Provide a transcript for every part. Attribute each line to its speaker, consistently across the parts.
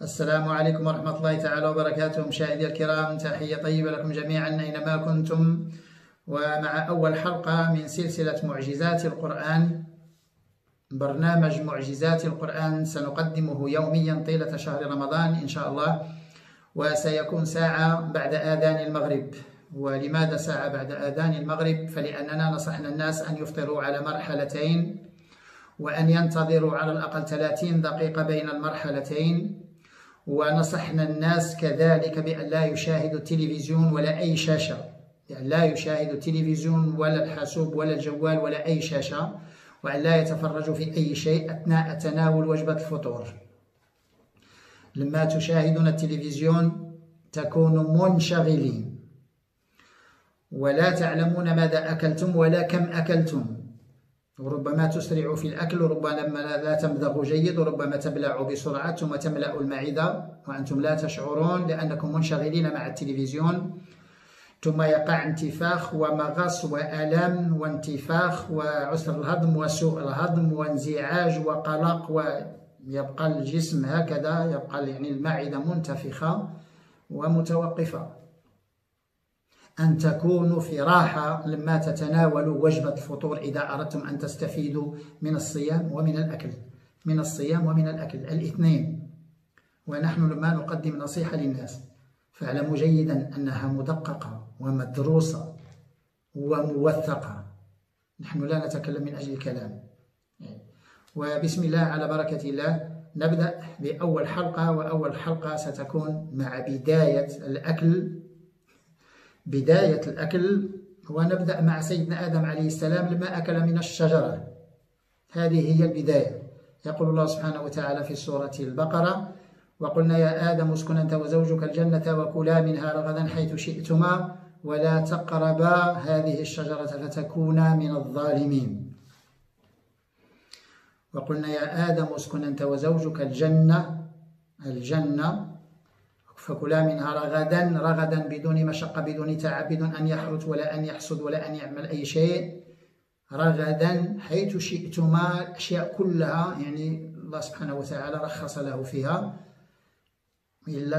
Speaker 1: السلام عليكم ورحمة الله تعالى وبركاته. مشاهدي الكرام، تحية طيبة لكم جميعا أينما كنتم، ومع أول حلقة من سلسلة معجزات القرآن. برنامج معجزات القرآن سنقدمه يوميا طيلة شهر رمضان إن شاء الله، وسيكون ساعة بعد آذان المغرب. ولماذا ساعة بعد آذان المغرب؟ فلأننا نصحنا الناس أن يفطروا على مرحلتين، وأن ينتظروا على الأقل 30 دقيقة بين المرحلتين. ونصحنا الناس كذلك بأن لا يشاهدوا التلفزيون ولا أي شاشة، يعني لا يشاهدوا التلفزيون ولا الحاسوب ولا الجوال ولا أي شاشة، وأن لا يتفرجوا في أي شيء أثناء تناول وجبة الفطور. لما تشاهدون التلفزيون تكونوا منشغلين ولا تعلمون ماذا أكلتم ولا كم أكلتم، وربما تسرع في الأكل، وربما لا تمضغ جيد، وربما تبلع بسرعة ثم تملأ المعدة وأنتم لا تشعرون لأنكم منشغلين مع التلفزيون. ثم يقع انتفاخ ومغص وألم وانتفاخ وعسر الهضم وسوء الهضم وانزعاج وقلق، ويبقى الجسم هكذا، يبقى يعني المعدة منتفخة ومتوقفة. أن تكونوا في راحة لما تتناولوا وجبة الفطور إذا أردتم أن تستفيدوا من الصيام ومن الأكل، من الصيام ومن الأكل الاثنين. ونحن لما نقدم نصيحة للناس فاعلموا جيدا أنها مدققة ومدروسة وموثقة، نحن لا نتكلم من أجل الكلام. وبسم الله على بركة الله نبدأ بأول حلقة، وأول حلقة ستكون مع بداية الأكل. ونبدأ مع سيدنا آدم عليه السلام لما أكل من الشجرة. هذه هي البداية. يقول الله سبحانه وتعالى في سورة البقرة: وقلنا يا آدم اسكن أنت وزوجك الجنة وكلا منها رغدا حيث شئتما ولا تقربا هذه الشجرة فتكونا من الظالمين. وقلنا يا آدم اسكن أنت وزوجك الجنة فكلا منها رغدا بدون مشقة، بدون تعب، بدون أن يحرث ولا أن يحصد ولا أن يعمل أي شيء. رغدا حيث شئتما، الأشياء كلها يعني الله سبحانه وتعالى رخص له فيها إلا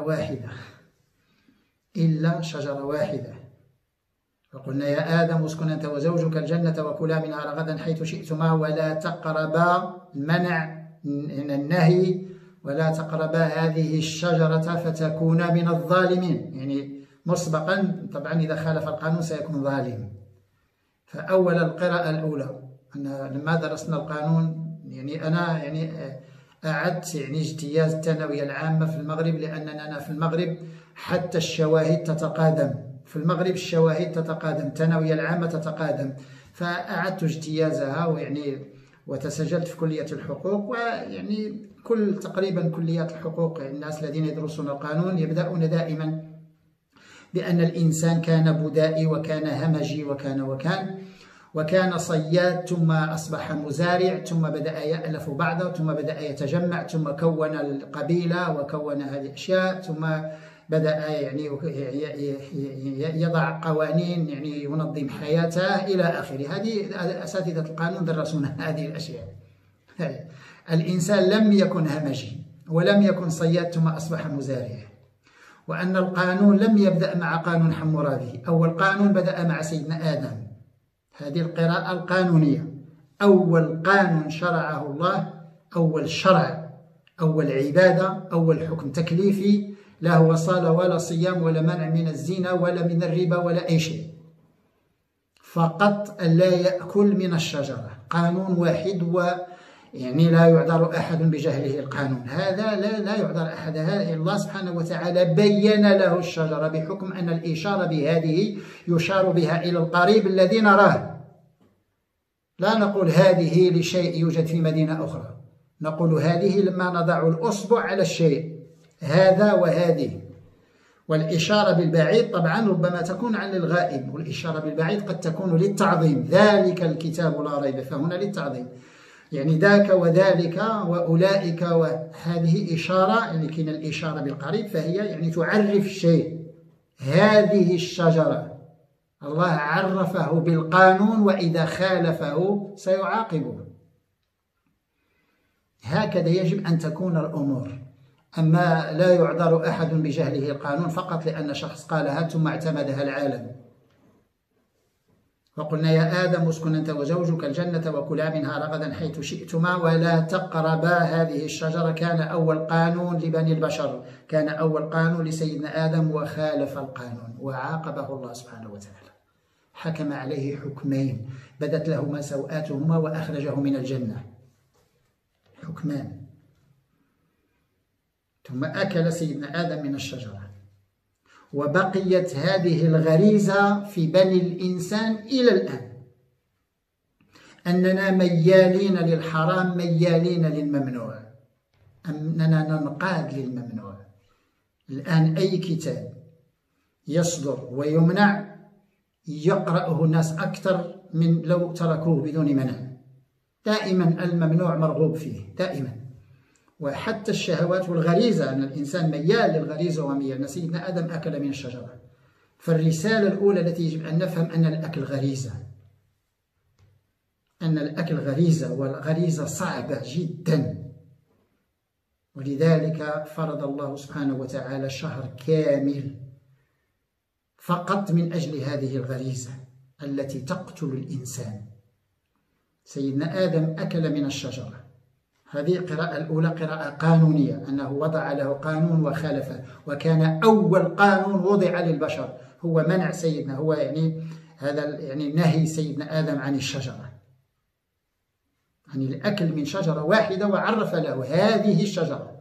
Speaker 1: شجرة واحدة. وقلنا يا آدم اسكن أنت وزوجك الجنة وكلا منها رغدا حيث شئتما ولا تقربا، المنع من النهي، ولا تقربا هذه الشجرة فتكونا من الظالمين، يعني مسبقا طبعا إذا خالف القانون سيكون ظالم. فأول القراءة الأولى أن لما درسنا القانون، يعني أنا أعدت اجتياز الثانوية العامة في المغرب، لأننا أنا في المغرب حتى الشواهد تتقادم، في المغرب الشواهد تتقادم، الثانوية العامة تتقادم، فأعدت اجتيازها وتسجلت في كلية الحقوق. ويعني تقريبا كليات الحقوق الناس الذين يدرسون القانون يبدأون دائما بأن الإنسان كان بدائي وكان همجي وكان صياد، ثم أصبح مزارع، ثم بدأ يألف بعضه، ثم بدأ يتجمع، ثم كون القبيلة وكون هذه الأشياء، ثم بدأ يضع قوانين ينظم حياته إلى آخره. هذه أساتذة القانون درسونا هذه الأشياء. الإنسان لم يكن همجي ولم يكن صياد ثم أصبح مزارع، وأن القانون لم يبدأ مع قانون حمورابي، أول قانون بدأ مع سيدنا آدم. هذه القراءة القانونية، أول قانون شرعه الله، أول شرع، أول عبادة، أول حكم تكليفي، لا هو صلاة ولا صيام ولا منع من الزنا ولا من الربا ولا أي شيء، فقط أن لا يأكل من الشجرة. قانون واحد، لا يعذر أحد بجهله القانون، هذا لا يعذر أحد. الله سبحانه وتعالى بين له الشجرة بحكم أن الإشارة بهذه يشار بها إلى القريب الذي نراه. لا نقول هذه لشيء يوجد في مدينة أخرى، نقول هذه لما نضع الأصبع على الشيء، هذا وهذه. والإشارة بالبعيد طبعا ربما تكون عن الغائب، والإشارة بالبعيد قد تكون للتعظيم، ذلك الكتاب لا ريب، فهنا للتعظيم، يعني ذاك وذلك وأولئك، وهذه إشارة، لكن الإشارة بالقريب فهي تعرف شيء. هذه الشجرة الله عرفه بالقانون، وإذا خالفه سيعاقبه. هكذا يجب أن تكون الأمور. أما لا يعذر أحد بجهله القانون فقط لأن شخص قالها ثم اعتمدها العالم. وقلنا يا آدم اسكن أنت وزوجك الجنة وكلا منها رغدا حيث شئتما ولا تقربا هذه الشجرة. كان أول قانون لبني البشر، كان أول قانون لسيدنا آدم وخالف القانون وعاقبه الله سبحانه وتعالى، حكم عليه حكمين بدت لهما سوآتهما وأخرجه من الجنة، حكمان. ثم أكل سيدنا آدم من الشجرة، وبقيت هذه الغريزة في بني الإنسان إلى الآن، أننا ميالين للحرام ميالين للممنوع، أننا ننقاد للممنوع. الآن أي كتاب يصدر ويمنع يقرأه الناس أكثر من لو تركوه بدون منع. دائما الممنوع مرغوب فيه دائما، وحتى الشهوات والغريزة، أن الإنسان ميال للغريزة وميال. أن سيدنا آدم أكل من الشجرة، فالرسالة الأولى التي يجب أن نفهم أن الأكل غريزة، أن الأكل غريزة، والغريزة صعبة جدا. ولذلك فرض الله سبحانه وتعالى شهر كامل فقط من أجل هذه الغريزة التي تقتل الإنسان. سيدنا آدم أكل من الشجرة، هذه القراءة الأولى قراءة قانونية، أنه وضع له قانون وخالفه، وكان أول قانون وضع للبشر هو منع سيدنا، هو يعني هذا يعني نهي سيدنا آدم عن الشجرة، عن الأكل من شجرة واحدة، وعرف له هذه الشجرة.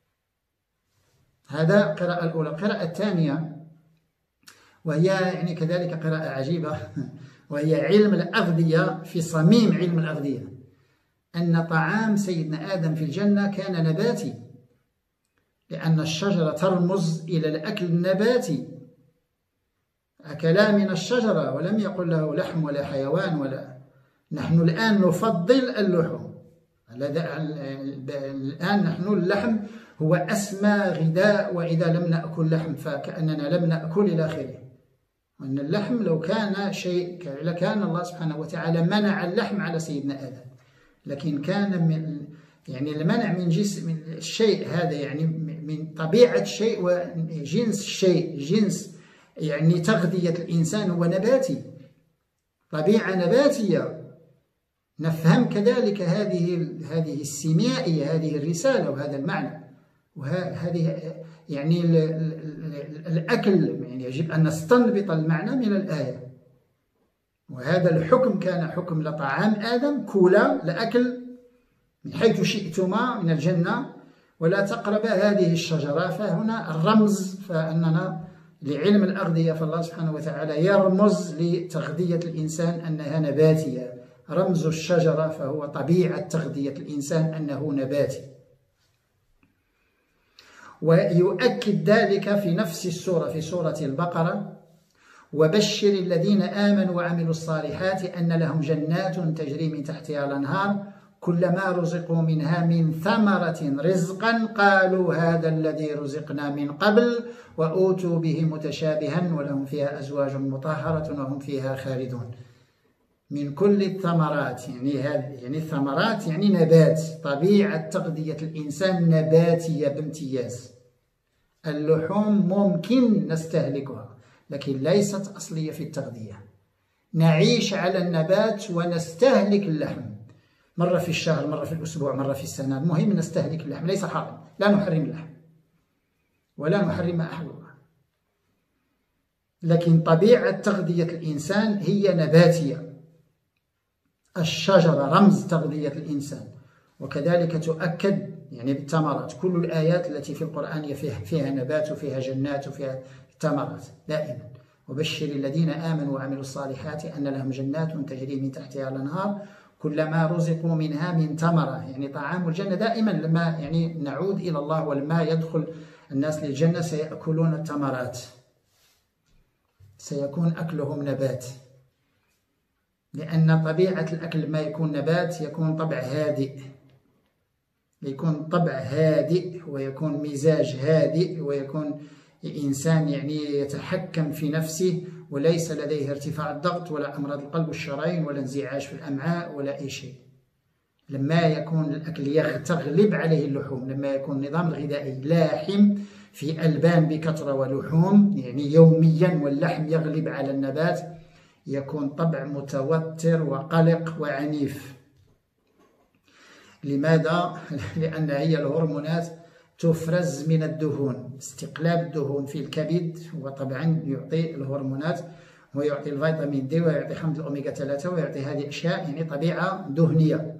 Speaker 1: هذا القراءة الأولى. القراءة الثانية وهي يعني كذلك قراءة عجيبة، وهي علم الأغذية، في صميم علم الأغذية، أن طعام سيدنا آدم في الجنة كان نباتي، لأن الشجرة ترمز إلى الأكل النباتي. أكلا من الشجرة ولم يقل له لحم ولا حيوان ولا. نحن الآن نفضل اللحوم، الآن نحن اللحم هو أسمى غذاء، وإذا لم نأكل لحم فكأننا لم نأكل إلى آخره. وأن اللحم لو كان شيء لكان الله سبحانه وتعالى منع اللحم على سيدنا آدم، لكن كان من يعني المنع من جنس من الشيء هذا، يعني من طبيعة الشيء وجنس الشيء، جنس يعني تغذية الإنسان هو نباتي، طبيعة نباتية. نفهم كذلك هذه السيمائية، هذه الرسالة وهذا المعنى، وهذه يعني الأكل، يعني يجب أن نستنبط المعنى من الآية. وهذا الحكم كان حكم لطعام آدم، كولا لأكل من حيث شئتما من الجنة ولا تقربا هذه الشجرة. فهنا الرمز، فأننا لعلم الأغذية، فالله سبحانه وتعالى يرمز لتغذية الإنسان أنها نباتية. رمز الشجرة فهو طبيعة تغذية الإنسان أنه نباتي. ويؤكد ذلك في نفس السورة، في سورة البقرة: وبشر الذين آمنوا وعملوا الصالحات أن لهم جنات تجري من تحتها الأنهار كلما رزقوا منها من ثمرة رزقا قالوا هذا الذي رزقنا من قبل وأوتوا به متشابها ولهم فيها أزواج مطهرة وهم فيها خالدون. من كل الثمرات، يعني الثمرات يعني نبات، طبيعة تغذية الإنسان نباتية بامتياز. اللحوم ممكن نستهلكها لكن ليست أصلية في التغذية. نعيش على النبات ونستهلك اللحم مرة في الشهر، مرة في الأسبوع، مرة في السنة، المهم نستهلك اللحم، ليس حرام، لا نحرم اللحم ولا نحرم ما أحل الله، لكن طبيعة تغذية الإنسان هي نباتية. الشجرة رمز تغذية الإنسان، وكذلك تؤكد يعني بالثمرات. كل الآيات التي في القرآن فيها نبات وفيها جنات وفيها ثمرات دائما. وبشر الذين آمنوا وعملوا الصالحات أن لهم جنات تجري من تحتها الأنهار كلما رزقوا منها من ثمرة، يعني طعام الجنة دائما لما يعني نعود إلى الله ولما يدخل الناس للجنة سيأكلون الثمرات، سيكون أكلهم نبات، لأن طبيعة الأكل ما يكون نبات يكون طبع هادئ، يكون طبع هادئ ويكون مزاج هادئ ويكون إنسان يعني يتحكم في نفسه وليس لديه ارتفاع الضغط ولا أمراض القلب والشرايين ولا انزعاج في الأمعاء ولا أي شيء. لما يكون الأكل تغلب عليه اللحوم، لما يكون النظام الغذائي لاحم في ألبان بكثرة ولحوم يعني يوميا، واللحم يغلب على النبات، يكون طبع متوتر وقلق وعنيف. لماذا؟ لأن هي الهرمونات تفرز من الدهون، استقلاب الدهون في الكبد وطبعا يعطي الهرمونات ويعطي الفيتامين دي ويعطي حمض الأوميغا 3 ويعطي هذه أشياء يعني طبيعة دهنية.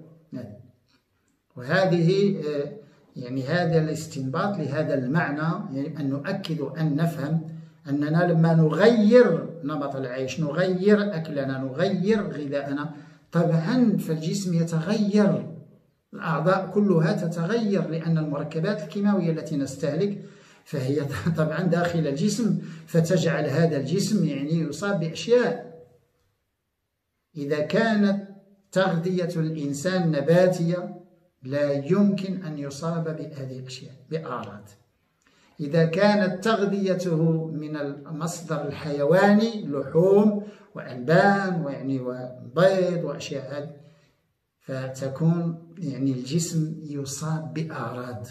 Speaker 1: وهذه يعني هذا الاستنباط لهذا المعنى، يعني أن نؤكد أن نفهم أننا لما نغير نمط العيش، نغير أكلنا، نغير غذاءنا، طبعا فالجسم يتغير، الأعضاء كلها تتغير، لأن المركبات الكيماوية التي نستهلك فهي طبعا داخل الجسم، فتجعل هذا الجسم يعني يصاب بأشياء. إذا كانت تغذية الإنسان نباتية لا يمكن أن يصاب بهذه الأشياء بأعراض. إذا كانت تغذيته من المصدر الحيواني، لحوم وألبان ويعني وبيض وأشياء هذه، فتكون يعني الجسم يصاب بأعراض.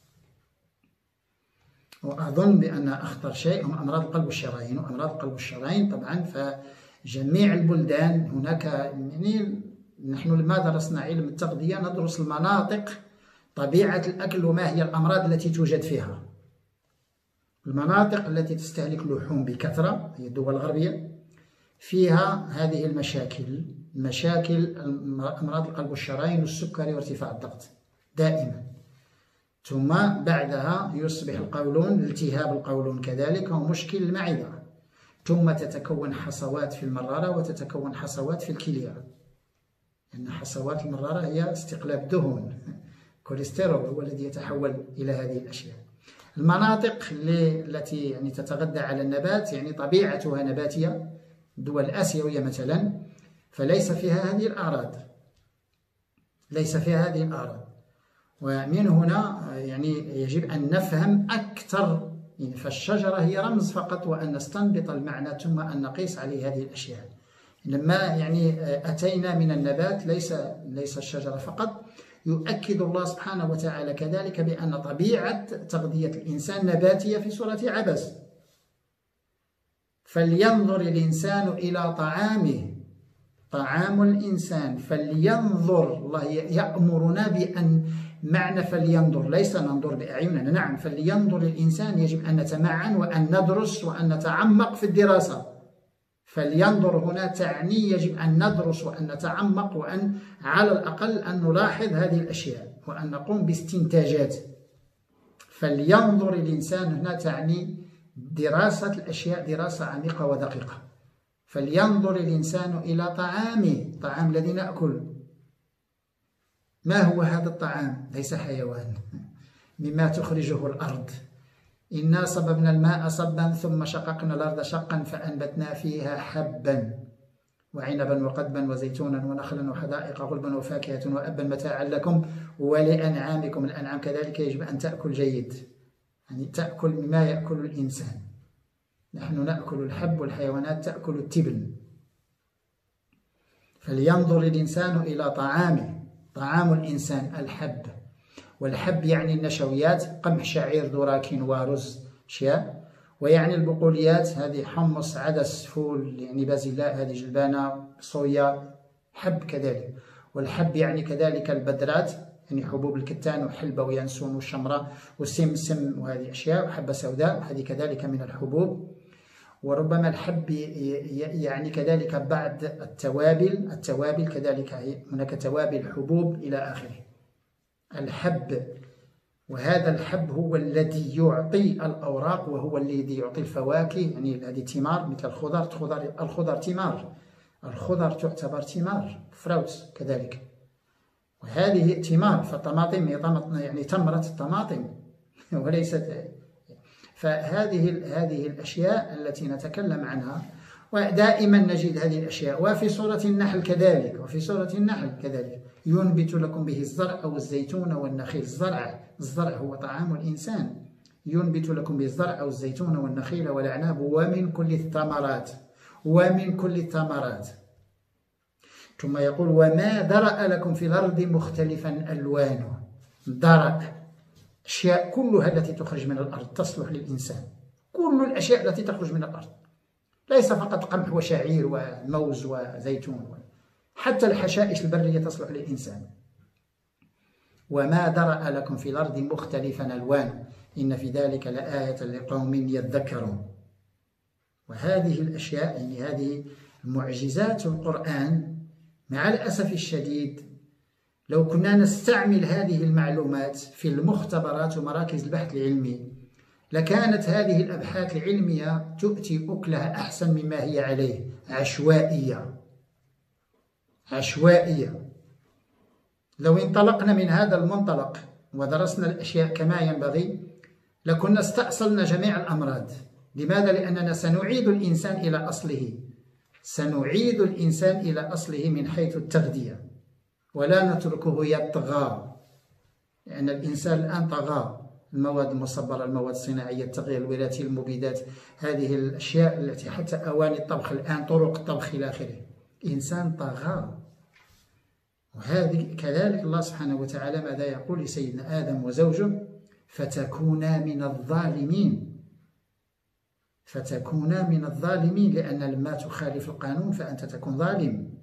Speaker 1: وأظن بأن أخطر شيء هم أمراض القلب والشرايين. وأمراض القلب والشرايين طبعا فجميع البلدان هناك، يعني نحن لما درسنا علم التغذية ندرس المناطق، طبيعة الأكل وما هي الأمراض التي توجد فيها. المناطق التي تستهلك اللحوم بكثرة هي الدول الغربية، فيها هذه المشاكل، مشاكل أمراض القلب والشرايين والسكري وارتفاع الضغط دائما. ثم بعدها يصبح القولون، التهاب القولون كذلك، ومشكل المعدة، ثم تتكون حصوات في المرارة وتتكون حصوات في الكلية، لأن حصوات المرارة هي استقلاب دهون، كوليسترول هو الذي يتحول إلى هذه الأشياء. المناطق التي يعني تتغذى على النبات، يعني طبيعتها نباتية، الدول الآسيوية مثلا، فليس فيها هذه الأعراض، ليس فيها هذه الأعراض. ومن هنا يعني يجب أن نفهم أكثر، يعني فالشجرة هي رمز فقط، وأن نستنبط المعنى ثم أن نقيس عليه هذه الأشياء. لما يعني أتينا من النبات ليس الشجرة فقط، يؤكد الله سبحانه وتعالى كذلك بأن طبيعة تغذية الإنسان نباتية في سورة عبس. فلينظر الإنسان إلى طعامه، طعام الإنسان فلينظر، الله يأمرنا بأن معنى فلينظر ليس ننظر بأعيننا، نعم، فلينظر الإنسان يجب أن نتمعن وأن ندرس وأن نتعمق في الدراسة. فلينظر هنا تعني يجب أن ندرس وأن نتعمق، وأن على الأقل أن نلاحظ هذه الأشياء وأن نقوم باستنتاجات. فلينظر الإنسان هنا تعني دراسة الأشياء دراسة عميقة ودقيقة. فلينظر الإنسان إلى طعامه، الطعام الذي نأكل. ما هو هذا الطعام؟ ليس حيوان، مما تخرجه الأرض. إنا صببنا الماء صبا ثم شققنا الأرض شقا فأنبتنا فيها حبا وعنبا وقضبا وزيتونا ونخلا وحدائق غلبا وفاكهة وأبا متاعا لكم ولأنعامكم. الأنعام كذلك يجب أن تأكل جيد، يعني تأكل مما يأكل الإنسان. نحن نأكل الحب والحيوانات تأكل التبن. فلينظر الإنسان إلى طعامه، طعام الإنسان الحب، والحب يعني النشويات، قمح شعير ذرة كينوا رز أشياء، ويعني البقوليات، هذه حمص عدس فول يعني بازلاء، هذه جلبانة صويا حب كذلك. والحب يعني كذلك البذرات، يعني حبوب الكتان وحلبة وينسون والشمرة وسمسم وهذه أشياء، وحبة سوداء هذه كذلك من الحبوب. وربما الحب يعني كذلك بعض التوابل كذلك، هناك توابل حبوب إلى آخره. الحب، وهذا الحب هو الذي يعطي الأوراق وهو الذي يعطي الفواكه، يعني هذه الثمار مثل الخضر ثمار، الخضر تعتبر ثمار، فروتس كذلك، وهذه ثمار. فالطماطم يعني تمرة الطماطم وليست. فهذه الأشياء التي نتكلم عنها ودائما نجد هذه الأشياء. وفي سورة النحل كذلك ينبت لكم به الزرع والزيتون والنخيل. الزرع هو طعام الإنسان، ينبت لكم به الزرع والزيتون والنخيل والأعناب ومن كل الثمرات. ثم يقول وما ذرأ لكم في الأرض مختلفا ألوانه. ذرأ أشياء كلها التي تخرج من الأرض تصلح للإنسان، كل الأشياء التي تخرج من الأرض، ليس فقط قمح وشعير وموز وزيتون، حتى الحشائش البرية تصلح للإنسان. وما ذرأ لكم في الأرض مختلفا ألوانه إن في ذلك لآية لقوم يذكرون. وهذه الأشياء يعني هذه معجزات القرآن مع الأسف الشديد لو كنا نستعمل هذه المعلومات في المختبرات ومراكز البحث العلمي لكانت هذه الأبحاث العلمية تؤتي أكلها أحسن مما هي عليه، عشوائية. لو انطلقنا من هذا المنطلق ودرسنا الأشياء كما ينبغي لكنا استأصلنا جميع الأمراض. لماذا؟ لأننا سنعيد الإنسان إلى أصله من حيث التغذية، ولا نتركه يطغى، لأن الإنسان الآن طغى. المواد المصبرة، المواد الصناعية، التغذية الوراثية، المبيدات، هذه الأشياء التي حتى أواني الطبخ الآن، طرق الطبخ إلى آخره، إنسان طغى. وهذه كذلك الله سبحانه وتعالى ماذا يقول لسيدنا آدم وزوجه؟ فتكونا من الظالمين، لأن لما تخالف القانون فأنت تكون ظالم.